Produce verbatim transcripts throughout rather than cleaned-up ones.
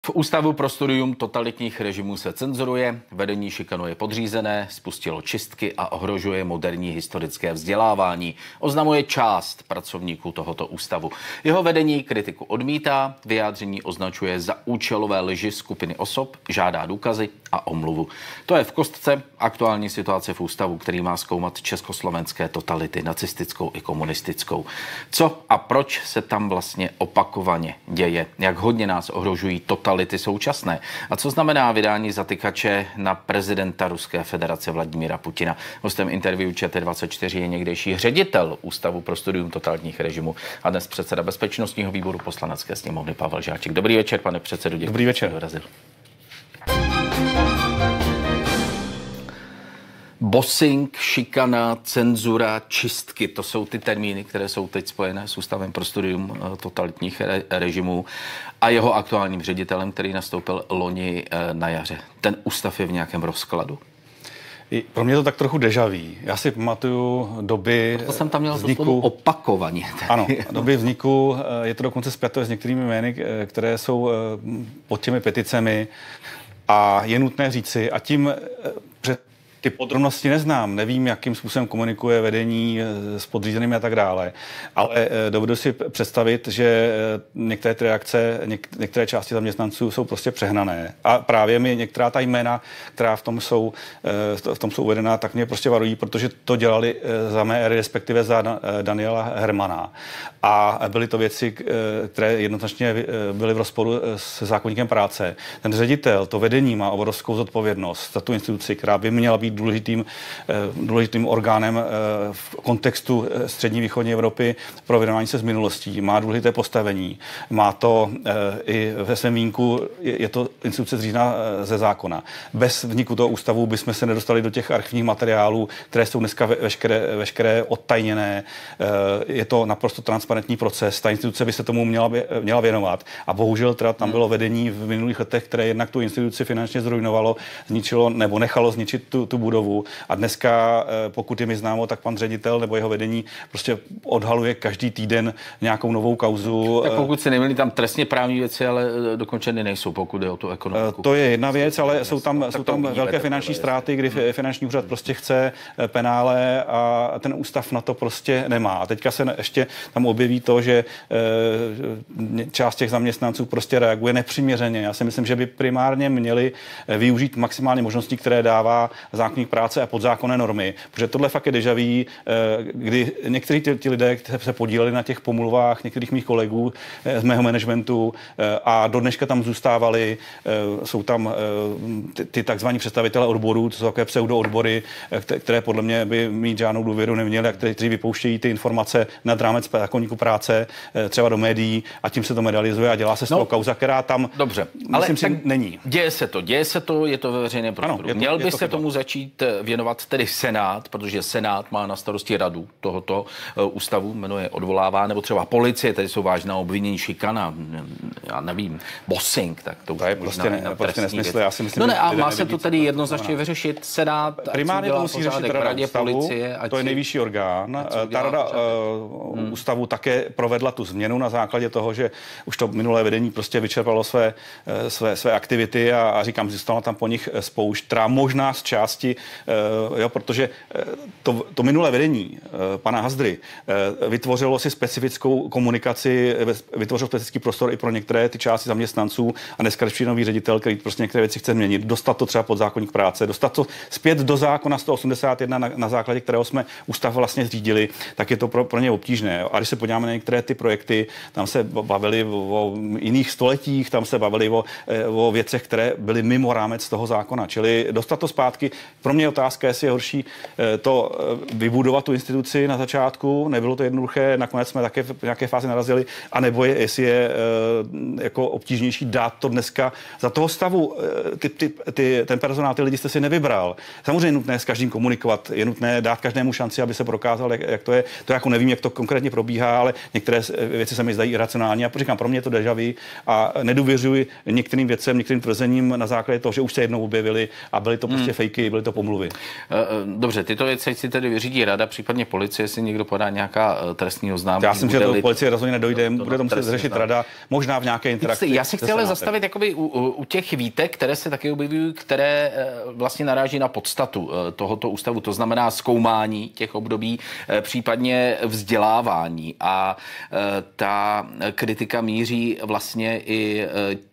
V Ústavu pro studium totalitních režimů se cenzuruje, vedení šikanuje podřízené, spustilo čistky a ohrožuje moderní historické vzdělávání, oznamuje část pracovníků tohoto ústavu. Jeho vedení kritiku odmítá, vyjádření označuje za účelové lži skupiny osob, žádá důkazy a omluvu. To je v kostce aktuální situace v ústavu, který má zkoumat československé totality, nacistickou i komunistickou. Co a proč se tam vlastně opakovaně děje? Jak hodně nás ohrožují totality současné? A co znamená vydání zatykače na prezidenta Ruské federace Vladimíra Putina? Hostem interview Č T dvacet čtyři je někdejší ředitel Ústavu pro studium totalitních režimů a dnes předseda bezpečnostního výboru Poslanecké sněmovny Pavel Žáček. Dobrý večer, pane předsedo. Děkuji. Dobrý večer. Dorazil. Bossing, šikana, cenzura, čistky, to jsou ty termíny, které jsou teď spojené s Ústavem pro studium totalitních re- režimů a jeho aktuálním ředitelem, který nastoupil loni na jaře. Ten ústav je v nějakém rozkladu? Pro mě to tak trochu déjà vu. Já si pamatuju doby Proto jsem tam měl vzniku... to opakovaně. Ano, doby vzniku, je to dokonce spjato s některými jmény, které jsou pod těmi peticemi a je nutné říci, a tím před ty podrobnosti neznám, nevím, jakým způsobem komunikuje vedení s podřízenými a tak dále, ale dovedu si představit, že některé ty reakce, něk, některé části zaměstnanců jsou prostě přehnané. A právě mi některá ta jména, která v tom jsou, v tom jsou uvedená, tak mě prostě varují, protože to dělali za mé éry, respektive za Daniela Hermana. A byly to věci, které jednoznačně byly v rozporu se zákoníkem práce. Ten ředitel, to vedení má obrovskou zodpovědnost za tu instituci, která by měla být důležitým, důležitým orgánem v kontextu střední východní Evropy pro vyrovnání se s minulostí. Má důležité postavení. Má to i ve svém výjimku, je to instituce zřízená ze zákona. Bez vzniku toho ústavu bychom se nedostali do těch archivních materiálů, které jsou dneska veškeré, veškeré odtajněné. Je to naprosto transparentní proces. Ta instituce by se tomu měla, měla věnovat. A bohužel teda tam bylo vedení v minulých letech, které jednak tu instituci finančně zrujnovalo, zničilo nebo nechalo zničit tu, tu budovu. A dneska, pokud je mi známo, tak pan ředitel nebo jeho vedení prostě odhaluje každý týden nějakou novou kauzu. Tak pokud se nemýlím, tam trestně právní věci, ale dokončeny nejsou, pokud je o tu ekonomiku. To je jedna věc, ale jsou tam, jsou tam velké finanční ztráty, kdy finanční úřad prostě chce penále a ten ústav na to prostě nemá. A teďka se ještě tam objeví to, že část těch zaměstnanců prostě reaguje nepřiměřeně. Já si myslím, že by primárně měli využít maximálně možností, které dává zákoník práce a podzákonné normy. Protože tohle fakt je déjà vu, kdy někteří ty, ty lidé, kteří se podíleli na těch pomluvách některých mých kolegů z mého managementu a do dneška tam zůstávali, jsou tam ty, ty takzvaní představitelé odborů, to jsou takové pseudoodbory, které podle mě by mít žádnou důvěru neměli a kteří vypouštějí ty informace nad rámec zákoníku práce, třeba do médií a tím se to medializuje a dělá se z toho no, kauza, která tam dobře, myslím ale si není. Děje se to, děje se to, je to ve veřejném prostoru. Ano, Měl by se chyba. tomu začít věnovat tedy Senát, protože Senát má na starosti radu tohoto uh, ústavu, jmenuje odvolává, nebo třeba policie, tady jsou vážná obvinění, šikana, já nevím, bossing, tak to, to je prostě, ne, prostě nesmysl. Já si myslím, no ne, a má že se to tedy jednoznačně vyřešit Senát, primárně to musí řešit rada ústavu, policie, to je nejvyšší orgán. Ta rada uh, hmm. ústavu také provedla tu změnu na základě toho, že už to minulé vedení prostě vyčerpalo své, své, své aktivity a, a říkám, zůstala tam po nich spoušť, která možná z části, uh, jo, protože to, to minulé vedení uh, pana Hazdry uh, vytvořilo si specifickou komunikaci, vytvořilo specifický prostor i pro některé ty části zaměstnanců a dneska je nový ředitel, který prostě některé věci chce změnit, dostat to třeba pod zákoník práce, dostat to zpět do zákona sto osmdesát jedna, na, na základě kterého jsme ústav vlastně zřídili, tak je to pro, pro ně obtížné. A když se podíváme na některé ty projekty, tam se bavili o jiných stoletích, tam se bavili o, o věcech, které byly mimo rámec toho zákona. Čili dostat to zpátky. Pro mě je otázka, jestli je horší to vybudovat tu instituci na začátku, nebylo to jednoduché, nakonec jsme také v nějaké fázi narazili, anebo je, jestli je jako obtížnější dát to dneska za toho stavu. Ty, ty, ty, ten personál, ty lidi jste si nevybral. Samozřejmě je nutné s každým komunikovat, je nutné dát každému šanci, aby se prokázal, jak, jak to je. To jako nevím, jak to konkrétně probíhá, ale některé věci se mi zdají iracionální. Já říkám, pro mě je to déjà vu a nedůvěřuji některým věcem, některým tvrzením na základě toho, že už se jednou objevili a byly to prostě hmm. fejky, byly to to pomluvy. Dobře, tyto věci si tedy vyřídí rada, případně policie, si někdo podá nějaká trestní oznámení. Já si myslím, že to policie rozhodně nedojde, to, to bude to muset řešit rada, možná v nějaké interakci. Já si chci ale zastavit jakoby u, u těch výtek, které se taky objevují, které vlastně naráží na podstatu tohoto ústavu, to znamená zkoumání těch období, případně vzdělávání. A ta kritika míří vlastně i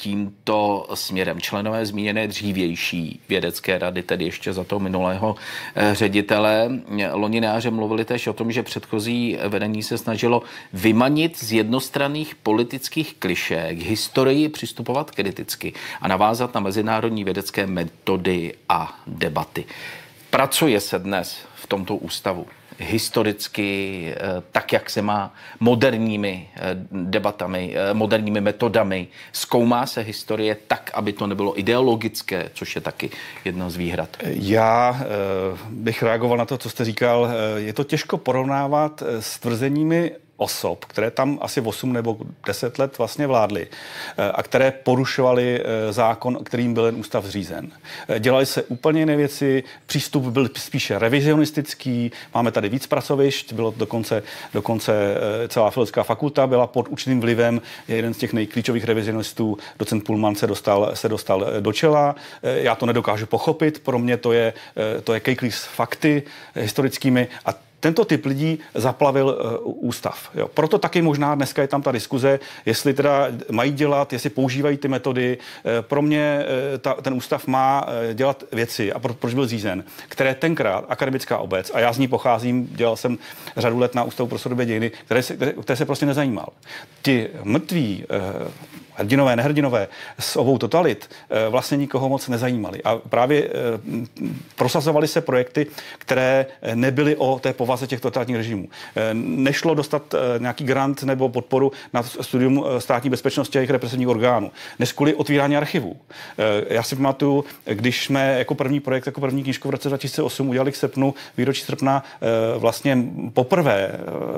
tímto směrem. Členové zmíněné dřívější vědecké rady, tedy ještě za toho minulého ředitele, loni na jaře mluvili též o tom, že předchozí vedení se snažilo vymanit z jednostranných politických klišé k historii přistupovat kriticky a navázat na mezinárodní vědecké metody a debaty. Pracuje se dnes v tomto ústavu historicky tak, jak se má, moderními debatami, moderními metodami. Zkoumá se historie tak, aby to nebylo ideologické, což je taky jedna z výhrad. Já bych reagoval na to, co jste říkal. Je to těžko porovnávat s tvrzeními osob, které tam asi osm nebo deset let vlastně vládly a které porušovaly zákon, kterým byl ten ústav zřízen. Dělali se úplně jiné věci, přístup byl spíše revizionistický, máme tady víc pracovišť, bylo dokonce, dokonce celá filozofická fakulta byla pod určitým vlivem, jeden z těch nejklíčových revizionistů, docent Pullman, se dostal, se dostal do čela. Já to nedokážu pochopit, pro mě to je, to je kejklíř s fakty historickými a tento typ lidí zaplavil uh, ústav. Jo. Proto taky možná dneska je tam ta diskuze, jestli teda mají dělat, jestli používají ty metody. E, pro mě e, ta, ten ústav má e, dělat věci, a pro, proč byl zřízen, které tenkrát akademická obec, a já z ní pocházím, dělal jsem řadu let na Ústavu pro soudobé dějiny, které se, které, které se prostě nezajímal. Ti mrtví e, hrdinové, nehrdinové z obou totalit vlastně nikoho moc nezajímali. A právě prosazovali se projekty, které nebyly o té povaze těch totalitních režimů. Nešlo dostat nějaký grant nebo podporu na studium státní bezpečnosti a jejich represivních orgánů. Dnes kvůli otvírání archivů. Já si pamatuju, když jsme jako první projekt, jako první knížku v roce dva tisíce osm udělali k srpnu, výročí srpna, vlastně poprvé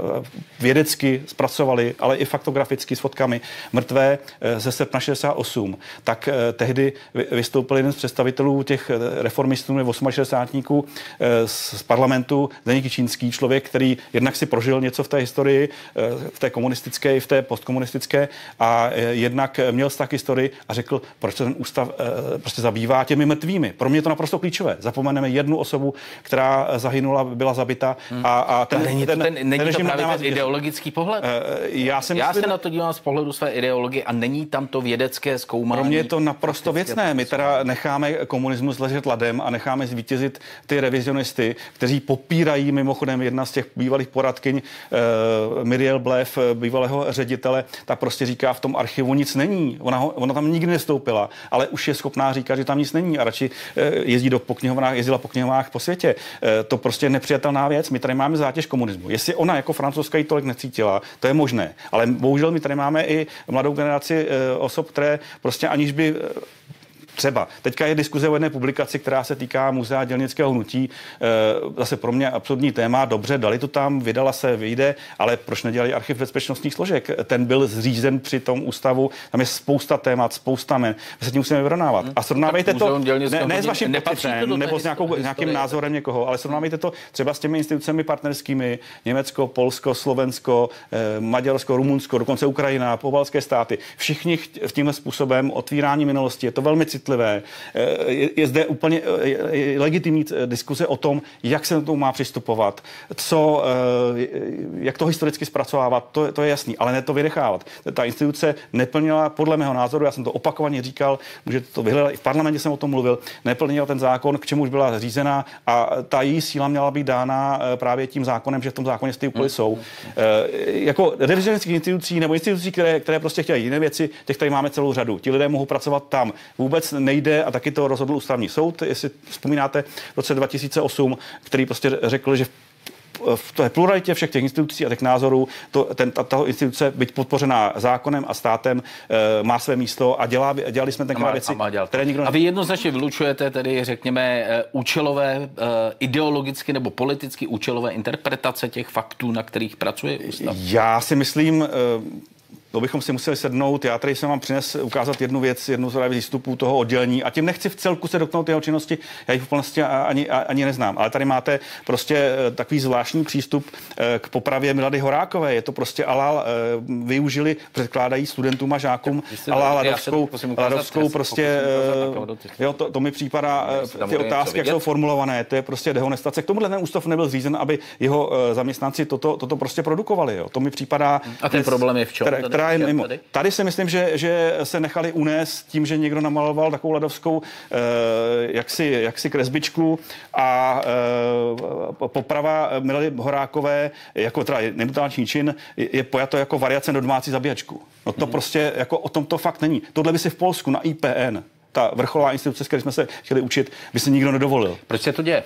vědecky zpracovali, ale i faktograficky s fotkami mrtvé ze srpna šedesát osm, tak eh, tehdy vystoupil jeden z představitelů těch reformistů nebo osmašedesátníků eh, z parlamentu, Zdeněk Jičínský, člověk, který jednak si prožil něco v té historii, eh, v té komunistické i v té postkomunistické, a eh, jednak měl vztah k historii a řekl, proč se ten ústav eh, prostě zabývá těmi mrtvými. Pro mě je to naprosto klíčové. Zapomeneme jednu osobu, která zahynula, byla zabita. Hmm. A, a ten, není to, ten, ten, není ten to právě ten ideologický pohled? Eh, já, si já myslím, se na to dívám z pohledu své ideologie a není tam to vědecké zkoumání. Pro mě je to naprosto věcné. My teda necháme komunismus ležet ladem a necháme zvítězit ty revizionisty, kteří popírají, mimochodem jedna z těch bývalých poradkyň, uh, Miriel Blev, bývalého ředitele, ta prostě říká, v tom archivu nic není. Ona, ho, ona tam nikdy nestoupila, ale už je schopná říkat, že tam nic není a radši uh, jezdí do po knihovnách, jezdila po knihovnách po světě. Uh, to prostě je nepřijatelná věc. My tady máme zátěž komunismu. Jestli ona jako francouzská ji tolik necítila, to je možné. Ale bohužel my tady máme i mladou generaci uh, osob, které prostě aniž by třeba. Teďka je diskuze o jedné publikaci, která se týká Muzea dělnického hnutí. E, zase pro mě absurdní téma. Dobře, dali to tam, vydala se, vyjde, ale proč nedělali archiv bezpečnostních složek? Ten byl zřízen při tom ústavu. Tam je spousta témat, spousta men. My se tím musíme vyrovnávat. A srovnávejte to ne, ne s vaším pocitem nebo s nějakou, nějakým názorem někoho, ale srovnávejte to třeba s těmi institucemi partnerskými. Německo, Polsko, Slovensko, e, Maďarsko, Rumunsko, dokonce Ukrajina, pobaltské státy. Všichni v tímhle způsobem otvírání minulosti. Je to velmi citlivé. Je, je zde úplně je legitimní diskuze o tom, jak se na to má přistupovat, co, jak to historicky zpracovávat, to, to je jasný, ale ne to vynechávat. Ta instituce neplnila, podle mého názoru, já jsem to opakovaně říkal, můžete to vyhledat, i v parlamentě jsem o tom mluvil, neplnila ten zákon, k čemuž byla zřízená, a ta její síla měla být dána právě tím zákonem, že v tom zákoně ty úkoly jsou. Jako revizionistických institucí nebo institucí, které, které prostě chtějí jiné věci, těch tady máme celou řadu. Ti lidé mohou pracovat tam. Vůbec nejde, a taky to rozhodl ústavní soud, jestli vzpomínáte, v roce dva tisíce osm, který prostě řekl, že v té pluralitě všech těch institucí a těch názorů to, ten, ta, tato instituce, byť podpořená zákonem a státem, e, má své místo a dělá, dělali jsme tenkrát věci, které nikdo... A vy jednoznačně vylučujete tedy, řekněme, účelové, ideologicky nebo politicky účelové interpretace těch faktů, na kterých pracuje ústav? Já si myslím... E, To bychom si museli sednout. Já tady jsem vám přines ukázat jednu věc, jednu z výstupů toho oddělení a tím nechci v celku se dotknout jeho činnosti, já jich v plnosti ani, ani neznám. Ale tady máte prostě takový zvláštní přístup k popravě Milady Horákové. Je to prostě alál, využili, předkládají studentům a žákům alál ladovskou, ladovskou prostě, jo, to, to mi připadá, ty otázky, jak jsou formulované, to je prostě dehonestace. K tomuhle ten ústav nebyl zřízen, aby jeho zaměstnanci toto, toto prostě produkovali. Jo. To mi připadá... A ten problém je v čem? Tady, která je mimo. Tady si myslím, že, že se nechali unést tím, že někdo namaloval takovou ladovskou eh, jaksi, jaksi kresbičku a eh, poprava Milady Horákové jako teda nebrutální čin je, je pojato jako variace na domácí zabíjačku. No to hmm. prostě jako o tom to fakt není. Tohle by si v Polsku na I P N, ta vrcholová instituce, s které jsme se chtěli učit, by se nikdo nedovolil. Proč se to děje?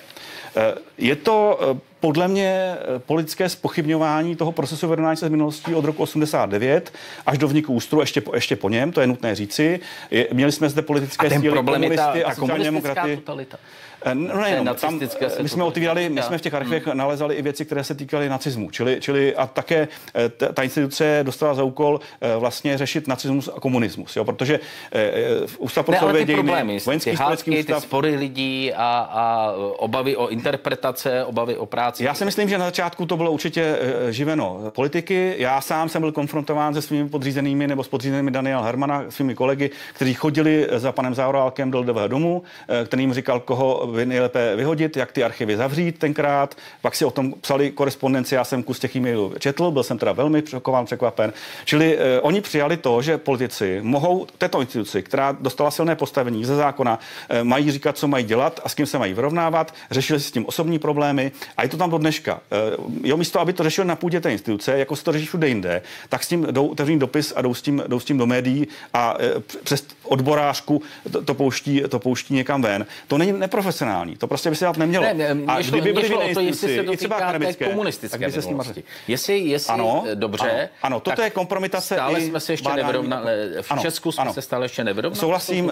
Je to podle mě politické zpochybňování toho procesu vyrovnání se z minulostí od roku osmdesát devět až do vzniku ústru, ještě po, ještě po něm, to je nutné říci. Je, měli jsme zde politické síly, komunisty a sociální demokraty. Totalita. No nejenom, tam, my jsme otvírali, my jsme v těch archivech hmm. nalezali i věci, které se týkaly nacismu, čili, čili a také ta, ta instituce dostala za úkol vlastně řešit nacismus a komunismus, jo, protože Ústav pro sovětské dějiny, vojenský historický ústav, ty spory lidí a, a obavy o interpretace, obavy o práci. Já si myslím, že na začátku to bylo určitě živeno politiky. Já sám jsem byl konfrontován se svými podřízenými nebo s podřízenými Daniela Hermana, svými kolegy, kteří chodili za panem Zaorálkem do Lidového domu, který jim říkal, koho nejlépe vyhodit, jak ty archivy zavřít tenkrát. Pak si o tom psali korespondenci, já jsem kus těch e-mailů četl, byl jsem teda velmi šokován, překvapen. Čili eh, oni přijali to, že politici mohou této instituci, která dostala silné postavení ze zákona, eh, mají říkat, co mají dělat a s kým se mají vyrovnávat, řešili si s tím osobní problémy a je to tam do dneška. Eh, jo, místo, aby to řešili na půdě té instituce, jako se to řeší všude jinde, tak s tím jdou otevřený dopis a jdou s tím, jdou s tím do médií a eh, přes odborářku to, to, pouští, to pouští někam ven. To není neprofesionální. To prostě by se dát nemělo. Ne, ne, a kdyby byly o to, jestli se to týká té komunistické minulosti. Jestli, jestli ano, dobře, ano, ano, toto je kompromitace. Stále jsme se ještě nevyrovnali, v ano, Česku jsme ano. se stále ještě nevyrovnali. Souhlasím,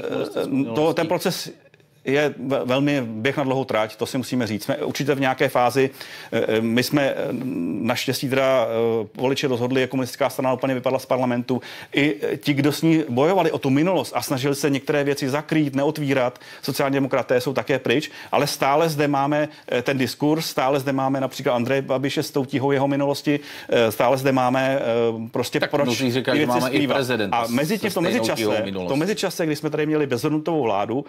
to, ten proces je velmi běh na dlouhou trať, to si musíme říct. Jsme určitě v nějaké fázi. My jsme naštěstí teda voliči rozhodli, jako komunistická strana úplně vypadla z parlamentu. I ti, kdo s ní bojovali o tu minulost a snažili se některé věci zakrýt, neotvírat, sociální demokraté jsou také pryč, ale stále zde máme ten diskurs, stále zde máme například Andreje Babiše s tou tíhou jeho minulosti, stále zde máme prostě tak proč říkají, že máme i prezidenta. A mezi tím, to mezičase, to mezičase, kdy jsme tady měli bezhodnotovou vládu,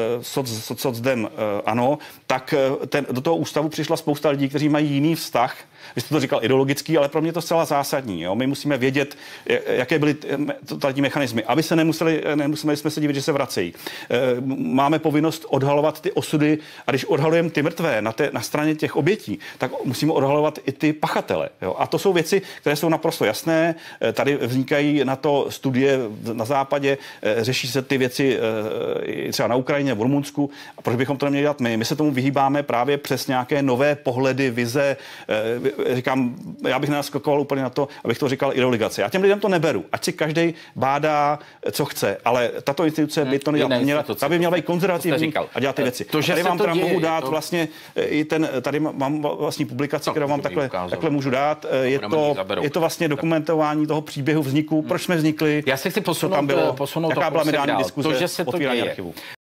socdem ano, tak ten, do toho ústavu přišla spousta lidí, kteří mají jiný vztah. Vy jste to říkal ideologický, ale pro mě to zcela zásadní. Jo? My musíme vědět, jaké byly totalitní mechanismy, aby se nemuseli, nemuseli jsme se divit, že se vracejí. Máme povinnost odhalovat ty osudy a když odhalujeme ty mrtvé na, té, na straně těch obětí, tak musíme odhalovat i ty pachatele. Jo? A to jsou věci, které jsou naprosto jasné. Tady vznikají na to studie na západě, řeší se ty věci třeba na Ukrajině, v Rumunsku. A proč bychom to neměli dělat my? My se tomu vyhýbáme právě přes nějaké nové pohledy, vize. Říkám, já bych nenaskakoval úplně na to, abych to říkal ideologizace. Já těm lidem to neberu. Ať si každý bádá, co chce, ale tato instituce by to nedělat měla, ta by měla být konzervativní a dělat ty věci. To, že tady vám teda mohu dát to... vlastně i ten, tady mám vlastní publikaci, kterou vám takhle, takhle můžu dát. Je to, je to vlastně dokumentování toho příběhu vzniku, proč jsme vznikli, já se chci posunout, co tam bylo, posunout jaká byla mediální diskuze, to, že se to děje. Archivu.